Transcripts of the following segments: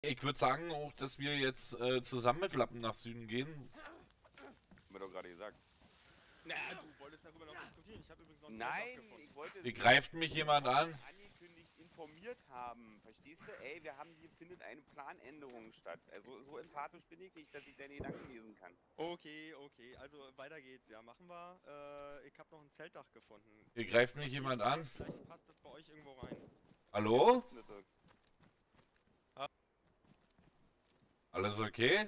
Ich würde sagen auch, dass wir jetzt zusammen mit Lappen nach Süden gehen. Haben wir doch gerade gesagt. Na, du wolltest darüber noch diskutieren. Ich habe übrigens noch einen Nein, gefunden. ich wollte... Hier greift mich jemand an. angekündigt informiert haben. Verstehst du? Ey, hier findet eine Planänderung statt. Also so empathisch bin ich nicht, dass ich deine Gedanken lesen kann. Okay, also weiter geht's. Ja, machen wir. Ich habe noch ein Zeltdach gefunden. Hier greift mich jemand an. Vielleicht passt das bei euch irgendwo rein. Hallo? Bitte. Alles okay?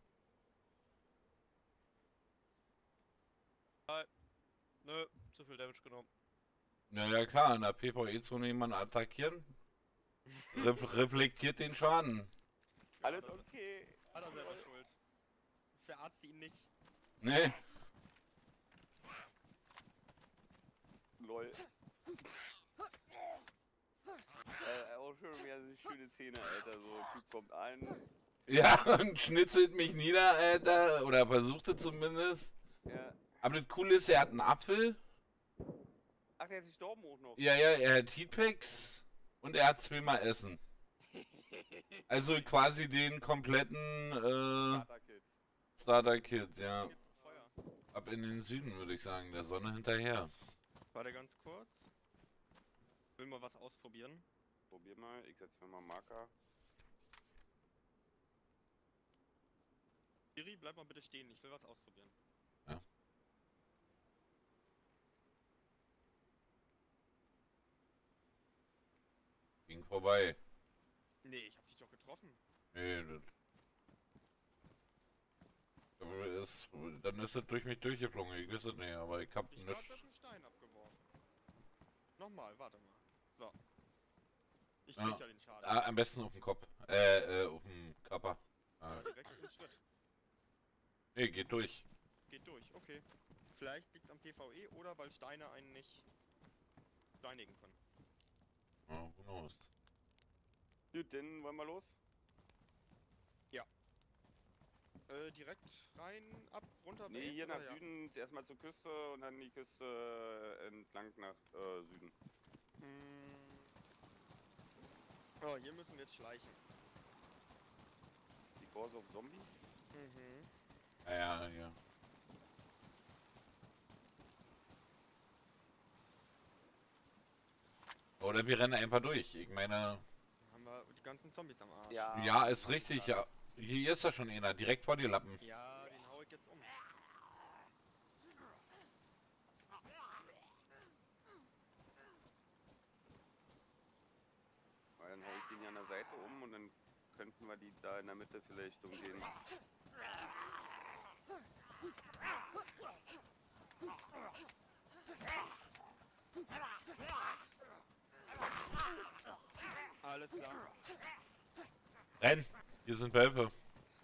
Nö, zu viel Damage genommen. Naja klar, in der PvE-Zone jemanden attackieren. Reflektiert den Schaden. Alles okay. Hat er selber schuld. Verarzt ihn nicht. Nee. Lol. Auch schon wieder eine schöne Szene, Alter. So, Typ kommt an. Ja, und schnitzelt mich nieder, Alter. Oder versuchte zumindest. Ja. Aber das Coole ist, er hat einen Apfel. Ach, der ist gestorben auch noch. Ja, er hat Heatpacks. Und er hat zweimal Essen. Also quasi den kompletten Starter-Kit. Starter-Kit, ja. Jetzt ist Feuer. Ab in den Süden, würde ich sagen, der Sonne hinterher. Warte ganz kurz. Will mal was ausprobieren. Probier mal, ich setze mir mal Marker. Siri, bleib mal bitte stehen. Ich will was ausprobieren. Ja. Ging vorbei. Nee, ich hab dich doch getroffen. Nee, dann ist es durch mich durchgeflogen, ich weiß es nicht, aber ich hab Ich glaub, nichts. das ist ein Stein abgeworfen. Nochmal, warte mal. So. Ich Ja. krieg ja den Schaden. Am besten auf dem Kopf. Auf dem Körper. Direkt einen Schritt. Nee, geht durch. Geht durch, okay. Vielleicht liegt's am PvE oder weil Steine einen nicht steinigen können. Ja, who knows. Gut, dann wollen wir los. Direkt rein, ab, runter, Nee, Base, hier oder nach ja? Süden, erstmal zur Küste und dann die Küste entlang nach Süden. Oh, hier müssen wir jetzt schleichen. Die Course of Zombies? Mhm. Ja. Oder wir rennen einfach durch. Ich meine, Dann haben wir die ganzen Zombies am Arsch. ja, ist richtig. Ja, hier ist ja schon einer, direkt vor dir Lappen. Ja, den hau ich jetzt um. Weil dann hau ich den ja an der Seite um und dann könnten wir die da in der Mitte vielleicht umgehen. Alles klar. Renn! Hier sind Wölfe.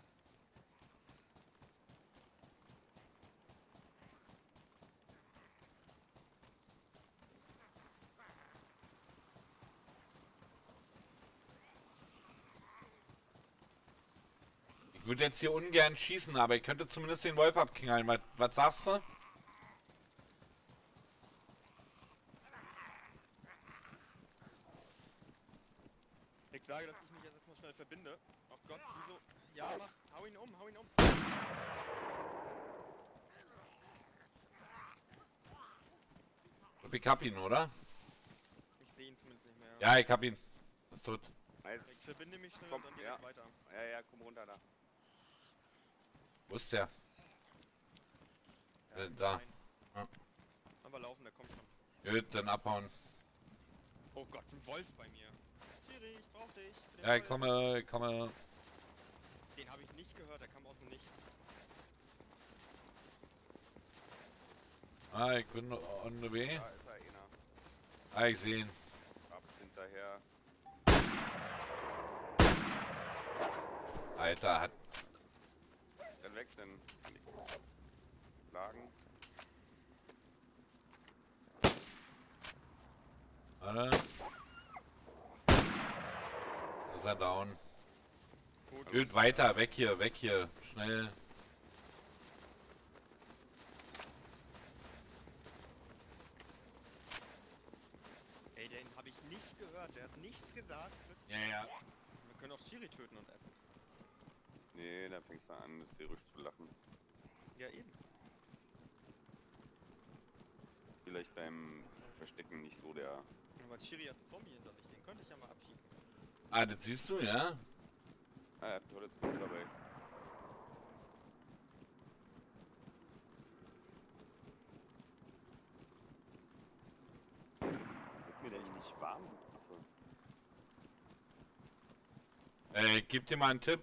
Ich würde jetzt hier ungern schießen, aber ich könnte zumindest den Wolf abknallen. Was sagst du? Ich sage, dass ich mich jetzt erstmal schnell verbinde. Oh Gott, wieso? Ja, mach. Hau ihn um, hau ihn um. Ich hab ihn, oder? Ich sehe ihn zumindest nicht mehr. Ja, ich hab ihn. Ist tot. Nice. Ich verbinde mich schnell Komm, und dann direkt ja. weiter. Ja, komm runter da. Wo ist der? Ja, Da. Stein. Ja. Aber laufen, der kommt schon. Gut, dann abhauen. Oh Gott, ein Wolf bei mir. Siri, ich brauch dich. für den Ja, ich Wolf. komme. Den habe ich nicht gehört, der kam aus dem Nichts. Ah, ich bin on the way. Da ist er einer. Ah, ich sehe ihn. Ab hinterher. Alter, hat. Dann weg, dann kann ich schlagen. Warte. Jetzt ist er down. Gut, weiter, weg hier, schnell. Ey, den habe ich nicht gehört, der hat nichts gesagt. Ja. Wir können auch Schiri töten und essen. Nee, da fängst du an, hysterisch zu lachen. Ja, eben. Vielleicht beim Verstecken nicht so der... Aber Schiri hat einen Zombie hinter sich, den könnte ich ja mal abschießen. Ah, das siehst du, ja? Ah, er hat tolle Spot dabei. Wird mir denn nicht warm? Achso. Ich geb dir mal einen Tipp,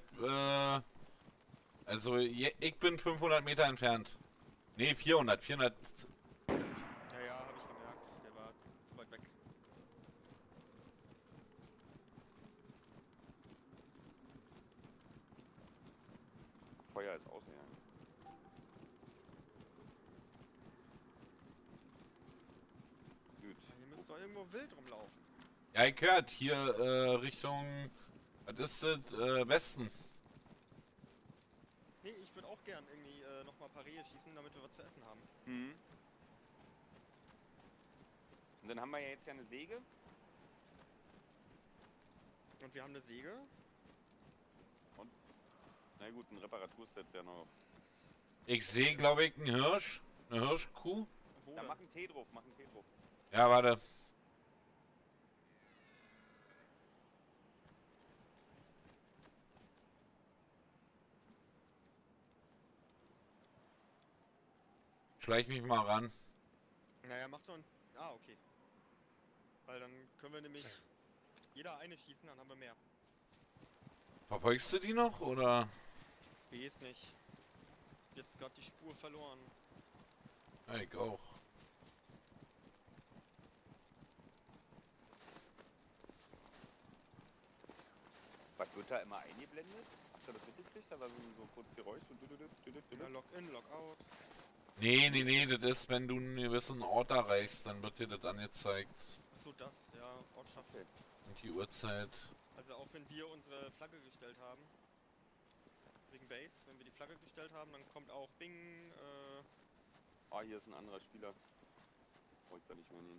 also ich bin 500 Meter entfernt. Ne, 400. Ja, ja, hab ich gemerkt. Der war zu weit weg. Feuer ist ausgegangen. Gut. Hier müsste doch irgendwo wild rumlaufen. Ja, ich hört hier Richtung, was ist das, Westen. Nee, ich würde auch gern irgendwie nochmal ein paar Rehe schießen, damit wir was zu essen haben. Mhm. Und dann haben wir ja jetzt ja eine Säge. Und wir haben eine Säge. Na gut, ein Reparaturset wäre noch. Ich sehe, glaube ich, einen Hirsch, eine Hirschkuh. Wo Ja, denn? mach einen Tee drauf, mach einen Tee drauf. Ja, warte. Schleich mich mal ran. Naja, mach doch ein... Ah, okay. Weil dann können wir nämlich jeder eine schießen, dann haben wir mehr. Verfolgst du die noch, oder? Weiß nicht. Jetzt gerade die Spur verloren. Ja, ich auch. Was wird da immer eingeblendet? Habt ihr das mitgekriegt? Da war so kurz Geräusch. Ja, Login, Logout. Nee, das ist, wenn du einen gewissen Ort erreichst, dann wird dir das angezeigt. Achso, das, ja, Ortschaft. Okay. Und die Uhrzeit. Also auch wenn wir unsere Flagge gestellt haben. Wegen Base, wenn wir die Flagge gestellt haben, dann kommt auch Bing, Ah, hier ist ein anderer Spieler. Brauche ich da nicht mehr hin.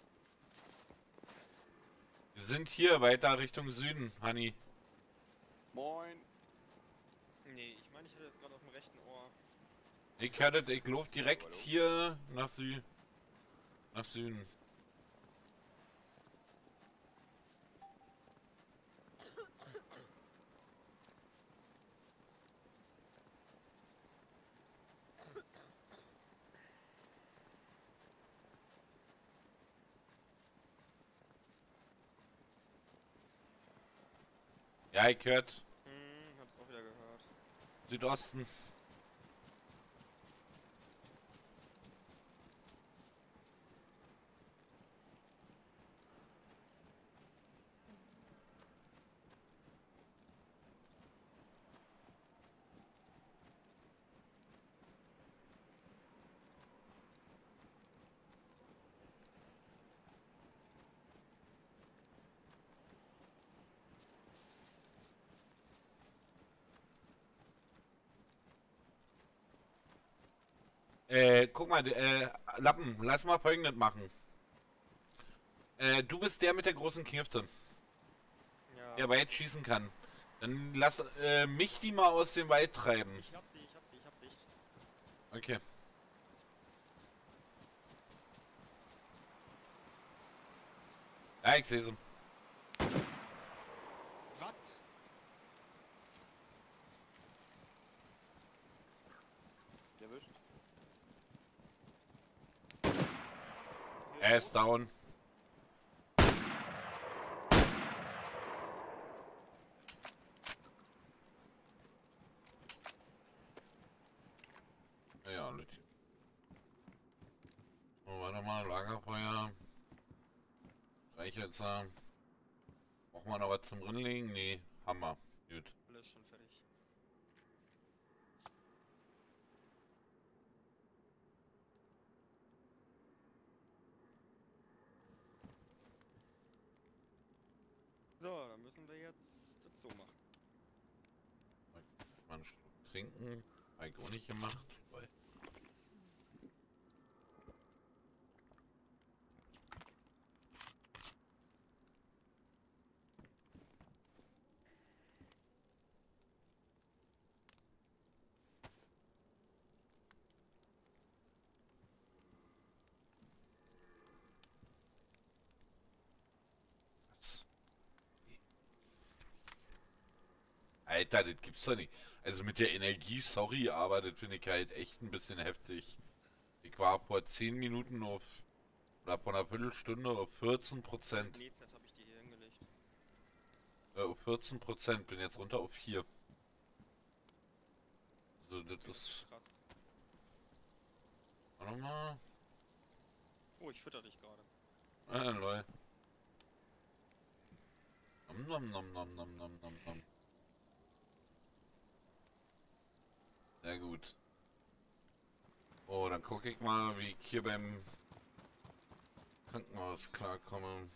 Wir sind hier weiter Richtung Süden, Honey. Moin! Nee, ich meine, ich hatte das gerade auf dem rechten Ohr. Ich hörte, ich laufe direkt hier nach Süden. Ja, ich hört Hab's auch wieder gehört. Südosten. Guck mal, Lappen, lass mal Folgendes machen. Du bist der mit der großen Knifte, Ja. der weit schießen kann. Dann lass mich die mal aus dem Wald treiben. Ich hab Sicht. Okay. Ja, ich sehe sie. Was? Erwischt. Er ist down. Ja, Leute. Oh, warte mal, Lagerfeuer. Streichhölzer. Brauchen wir noch was zum Drinlegen? Nee, Hammer. Gut. Alles schon fertig. So, dann müssen wir jetzt das so machen. Mal einen Schluck trinken. Hab ich auch nicht gemacht. Weil Alter, das gibt's doch nicht. Also mit der Energie, sorry, aber das finde ich halt echt ein bisschen heftig. Ich war vor 10 Minuten auf, oder vor einer Viertelstunde auf 14%. Netznet habe ich die hier hingelegt. Auf 14%, bin jetzt runter auf 4. Also das ist... Krass. Warte mal. Oh, ich fütter dich gerade. Lol. Nom nom nom nom nom nom nom. Sehr gut. Oh, dann gucke ich mal, wie ich hier beim Krankenhaus klarkomme.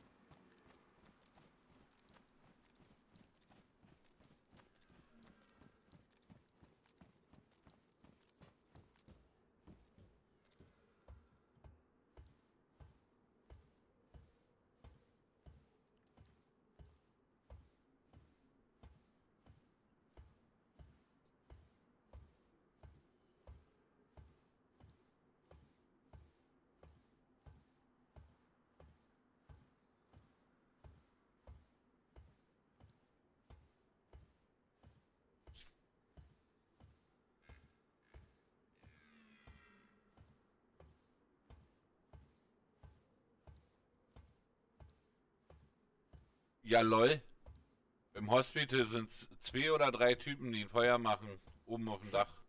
Ja, lol. Im Hospital sind es 2 oder 3 Typen, die ein Feuer machen. Oben auf dem Dach.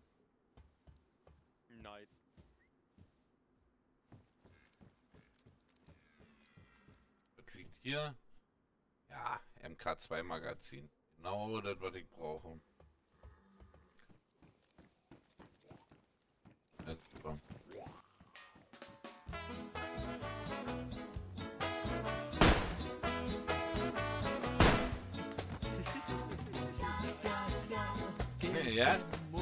Nice. Was liegt hier? Ja, MK2 Magazin. Genau das, was ich brauche. Ja, super. Ja?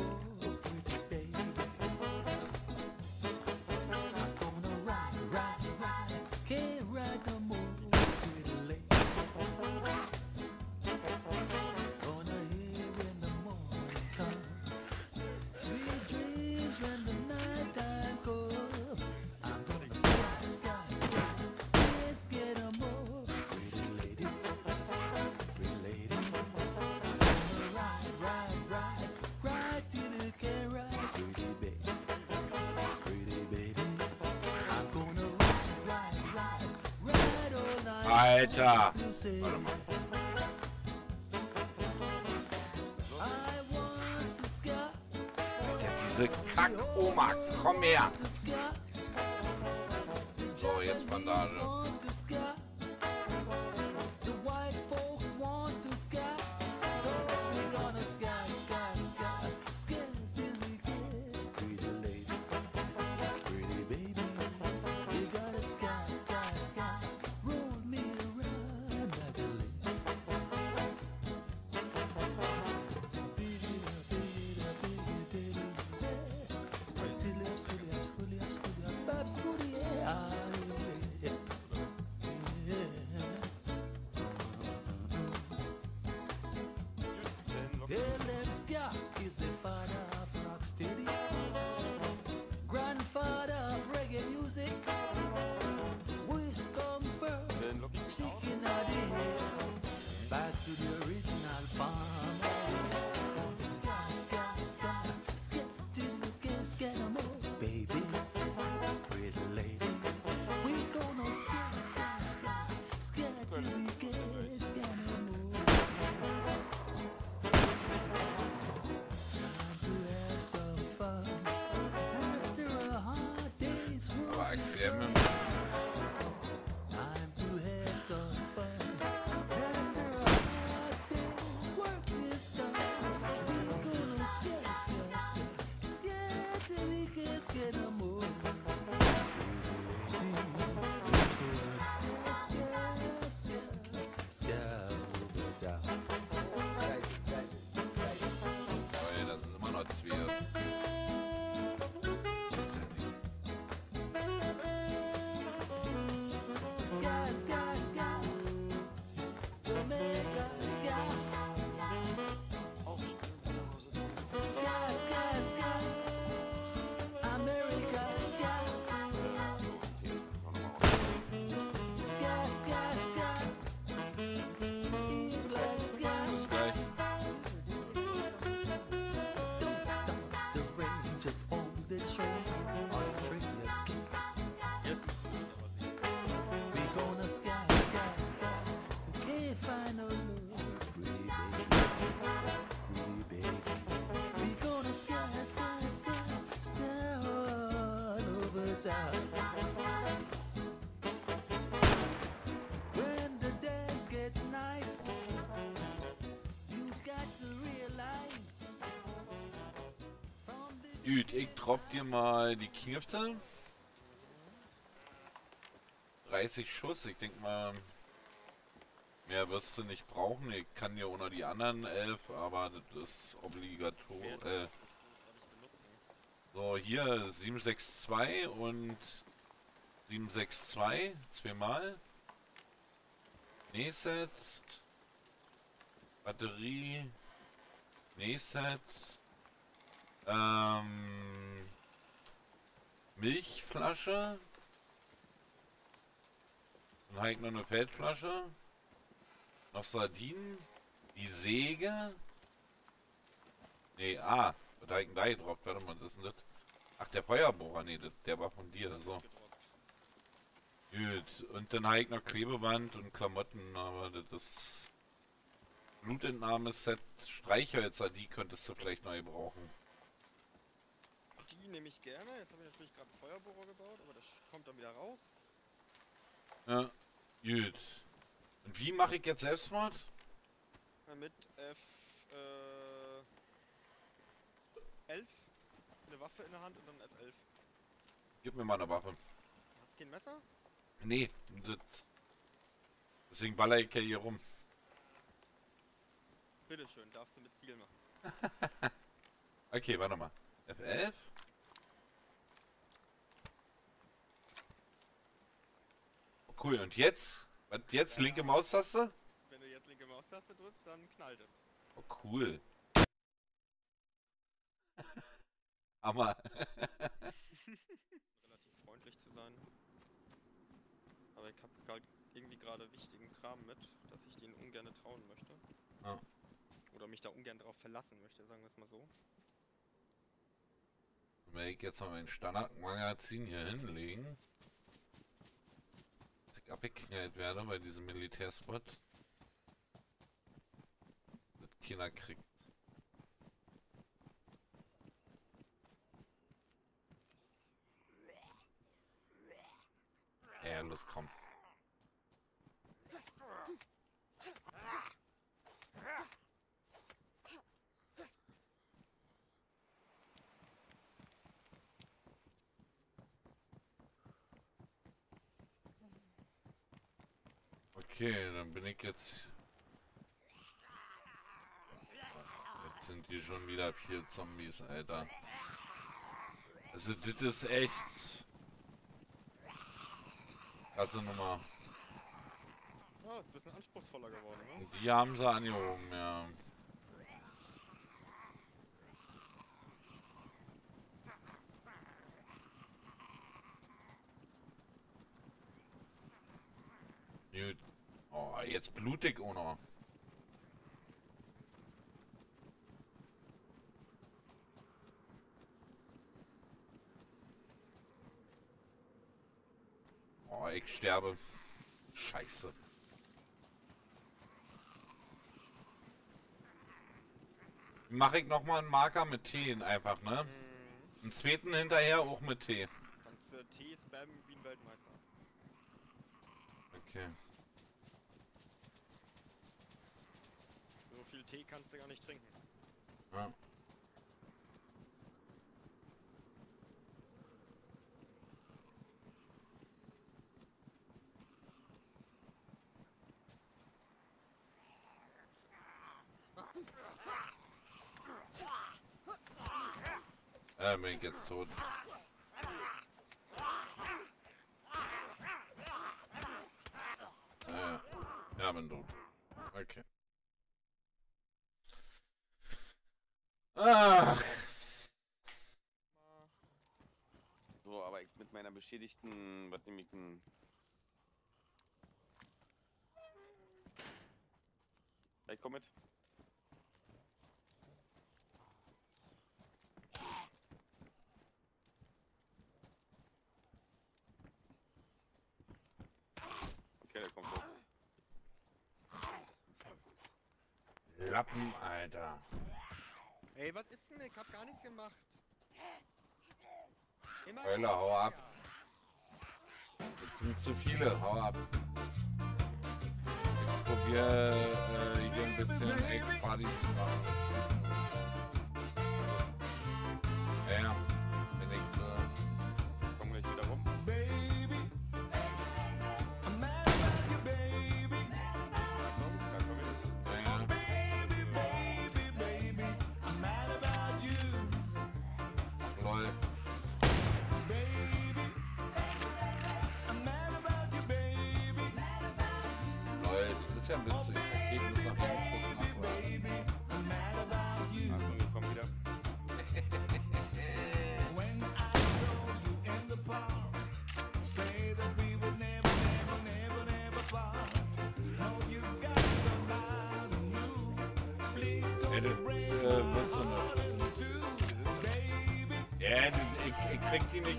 Alter! Warte mal. Alter, diese Kack-Oma, komm her! So, jetzt Bandage. train, Australia ski. Jetzt. We gonna sky, sky, sky. Can't find no love, pretty baby. We gonna sky, sky, sky, sky all over town. When the days get nice, you got to realize. Gut, ich drop dir mal die Knifte. 30 Schuss, ich denke mal, mehr wirst du nicht brauchen. Ich kann dir ohne die anderen 11, aber das ist obligatorisch. So, hier 762 und 762, zweimal. Nähset. Batterie. Nähset. Milchflasche. Dann habe ich noch eine Feldflasche. Noch Sardinen. Die Säge. Nee, was habe ich denn da gedroppt? Warte mal, was ist denn das? Ach, der Feuerbohrer. Nee, der war von dir. So. Gut. Und dann habe ich noch Klebeband und Klamotten. Aber das ist... Blutentnahmeset. Streichhölzer, die könntest du vielleicht neu brauchen. Die nehme ich gerne. Jetzt habe ich natürlich gerade einen Feuerbohrer gebaut, aber das kommt dann wieder raus. Ja, gut. Und wie mache ich jetzt Selbstmord? Mit F 11. Eine Waffe in der Hand und dann F11. Gib mir mal eine Waffe. Hast du kein Messer? Nee, deswegen baller ich ja hier rum. Bitteschön, darfst du mit Ziel machen. Okay, warte mal. F11? Cool, und jetzt? Was jetzt? Linke Maustaste? Wenn du jetzt linke Maustaste drückst, dann knallt es. Oh, cool. Aber... Relativ freundlich zu sein. Aber ich habe halt irgendwie gerade wichtigen Kram mit, dass ich den ungern trauen möchte. Ja. Oder mich da ungern drauf verlassen möchte, sagen wir es mal so. Wenn ich jetzt mal mein Standardmagazin hier hinlegen, dass ich abgeknallt werde bei diesem Militärspot, dass das keiner kriegt. Ja, los, komm. Okay, dann bin ich jetzt... Jetzt sind die schon wieder 4 Zombies, Alter. Also das ist echt... Krasse Nummer. Ja, ist ein bisschen anspruchsvoller geworden, ne? Die haben sie angehoben, ja. Gut. Oh, jetzt blutig auch noch. Oh, ich sterbe. Scheiße. Mache ich nochmal einen Marker mit T einfach, ne? Einen zweiten hinterher auch mit T. Kannst du Tee spammen wie ein Weltmeister. Okay. So viel Tee kannst du gar nicht trinken. Ja. Bin ich jetzt tot. Ja, bin tot. Okay. Ach. So, aber ich mit meiner beschädigten, was nehme ich denn? Ich komm mit. Lappen, Alter. Ey, was ist denn? Ich hab gar nichts gemacht. Immer Eule, hau ab. Jetzt sind zu viele, hau ab. Ich probier hier ein bisschen Egg-Party zu machen. Ja, wenn ich Komm gleich wieder rum. Da komm ich. Lol. Lol, das ist ja witzig. Okay, muss nach hinten nachladen. Achtung, ich komm wieder. Ja, das wird so eine. Ja, ich krieg die nicht,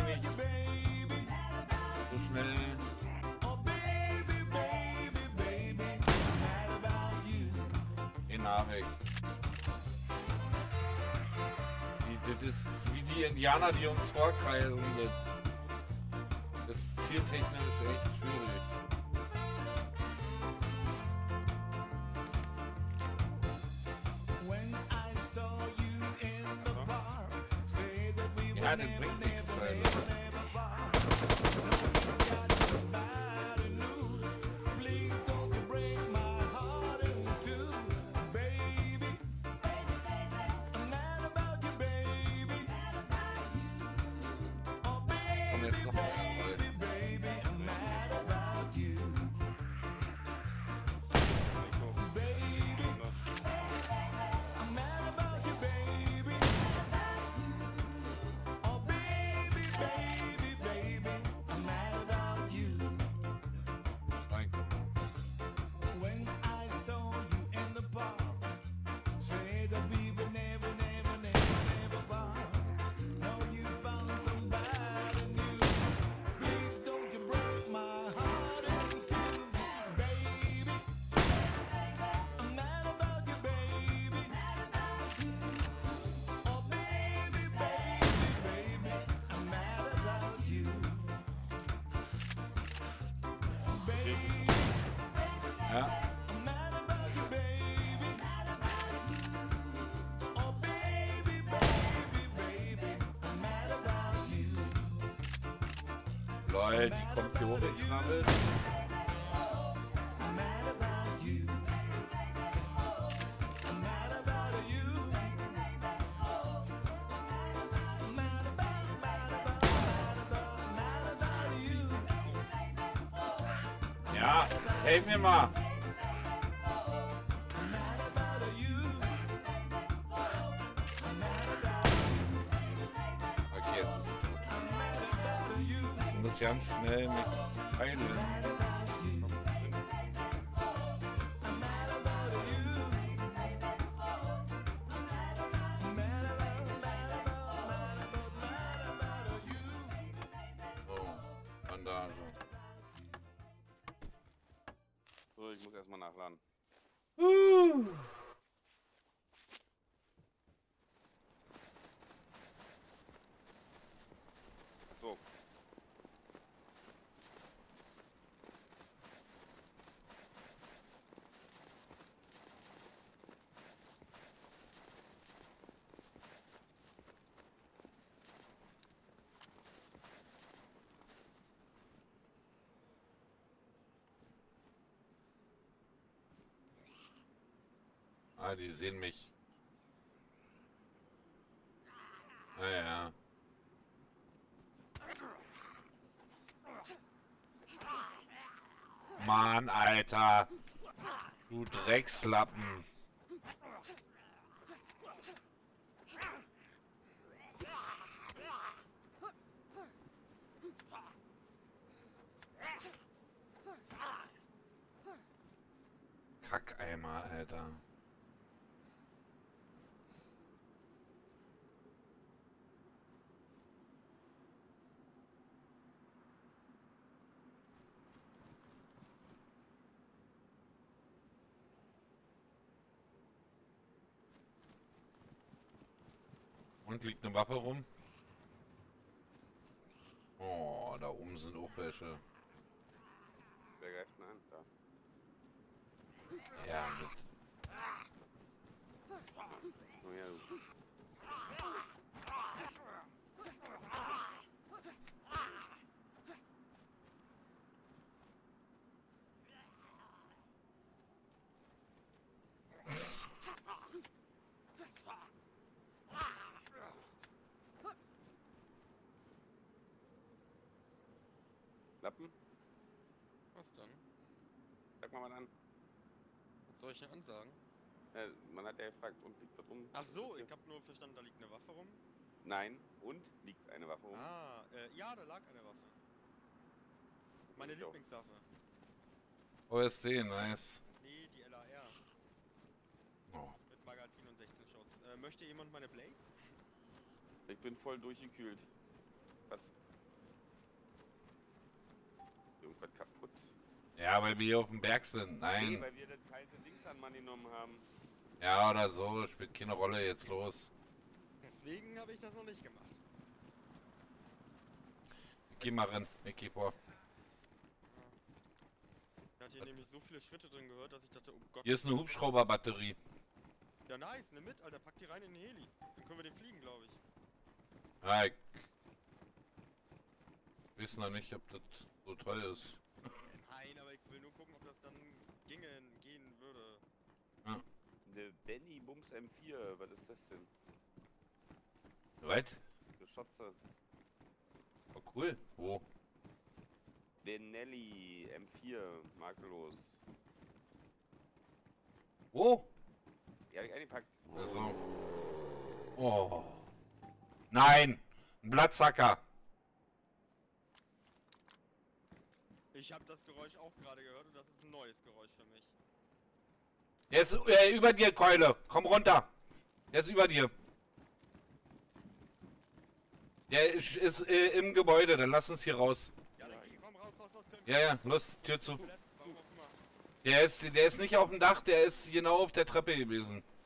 So schnell. In Nachricht. Das ist wie die Indianer, die uns vorkreisen. Das ist zieltechnisch echt schwierig. Ja, das bringt nichts, Alter. Komm jetzt noch mal, Ja. Lol, die kommt hier hochgekrabbelt. Ja, helf mir mal. Okay, jetzt ist sie tot. Ich muss ganz schnell mich heilen. So, Bandage. So, ich muss erstmal nachladen. So. Ah, die sehen mich. Naja. Mann, Alter. Du Dreckslappen. Kackeimer, Alter. Und liegt eine Waffe rum? Oh, da oben sind auch welche. Wer greift denn an? Da. Ja, Oh ja, du. Lappen? Was dann? Sag mal was an. Was soll ich denn ansagen? Man hat ja gefragt, und liegt was rum? Ach Was ist so, das hier? ich hab nur verstanden, da liegt eine Waffe rum. Nein, und liegt eine Waffe rum? Ah, ja, da lag eine Waffe. Meine Ich auch. Lieblingswaffe. OSD, nice. Nee, die LAR. Oh. Mit Magazin und 16 Schuss. Möchte jemand meine Blaze? Ich bin voll durchgekühlt. Was? Irgendwas kaputt? Ja, weil wir hier auf dem Berg sind. Nee, Nein. weil wir das kalte Dings an Mann genommen haben. Ja, oder so. Spielt keine Rolle. Jetzt los. Deswegen habe ich das noch nicht gemacht. Ich geh mal rein. Ich geh vor. Ich hatte hier nämlich so viele Schritte drin gehört, dass ich dachte, oh Gott. Hier ist eine Hubschrauberbatterie. Ja, nice, nimm mit, Alter, pack die rein in den Heli. Dann können wir den fliegen, glaube ich. Ja, ich weiß noch nicht, ob das so toll ist. Nein, aber ich will nur gucken, ob das dann gehen würde. Eine Benny Bums M4, was ist das denn? Was? Geschotze. Oh, cool. Wo? Benelli M4, makellos. Wo? Die hab ich eingepackt. Also. Oh. Nein! Ein Blattsacker! Ich habe das Geräusch auch gerade gehört und das ist ein neues Geräusch für mich. Der ist über dir, Keule! Komm runter! Der ist über dir! Der ist im Gebäude, dann lass uns hier raus. Ja, dann komm raus, können Ja, ja, los, Tür zu. Warum auch immer. Der ist nicht auf dem Dach, der ist genau auf der Treppe gewesen.